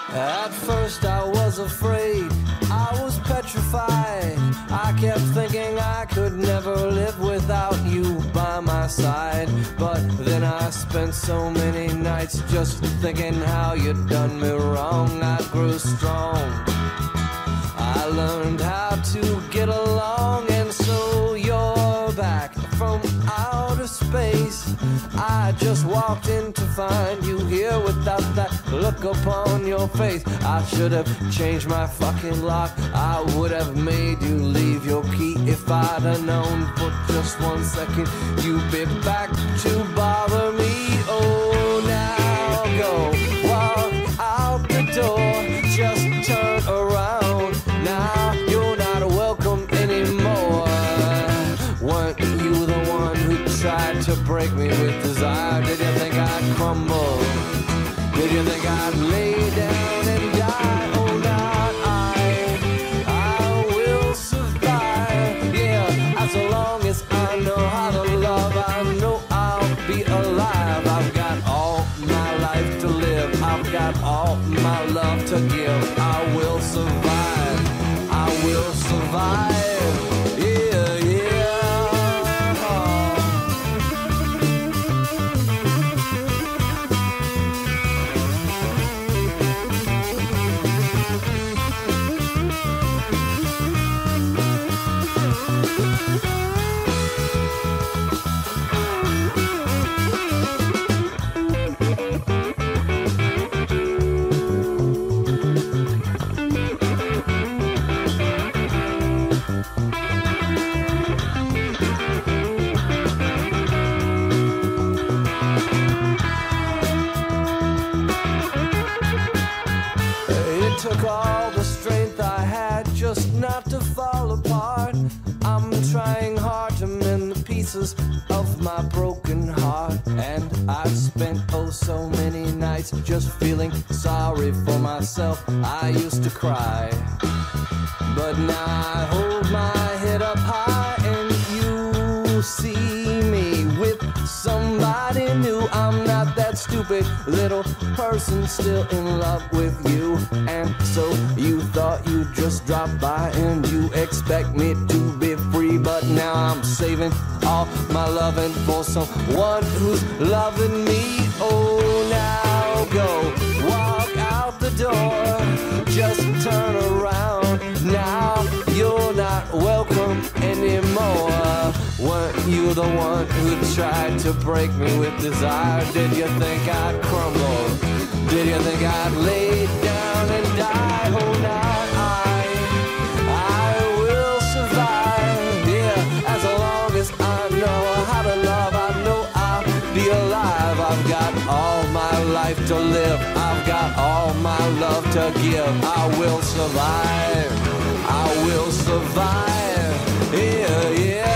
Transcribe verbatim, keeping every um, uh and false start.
At first I was afraid, I was petrified. I kept thinking I could never live without you by my side. But then I spent so many nights just thinking how you'd done me wrong. I grew strong, I learned how to get along. And so you're back from outer space. I just walked in to find you here without that look upon your face. I should have changed my fucking lock. I would have made you leave your key if I'd have known for just one second you'd be back to bother me. Oh, now go walk out the door, just turn around. Now you're not welcome anymore. Weren't you the one who tried to break me with desire? Did you think I'd crumble? Did you think I'd lay down and die? Oh, not I. I will survive. Yeah, as long as I know how to love, I know I'll be alive. I've got all my life to live. I've got all my love to give. I will survive. I will survive. Yeah, yeah. Took all the strength I had just not to fall apart. I'm trying hard to mend the pieces of my broken heart. And I've spent oh so many nights just feeling sorry for myself. I used to cry, but now I hold my head up high and you see me with somebody new. I'm not that stupid little person still in love with you. And so you thought you'd just drop by and you expect me to be free. But now I'm saving all my loving for someone who's loving me. Oh, now go walk out the door, just turn around. Now you're not welcome anymore. Weren't you the one who tried to break me with desire? Did you think I'd crumble? Did you think I'd lay down and die? Oh, not I. I will survive. Yeah, as long as I know how to love, I know I'll be alive. I've got all my life to live. I've got all my love to give. I will survive. I will survive. Yeah, yeah.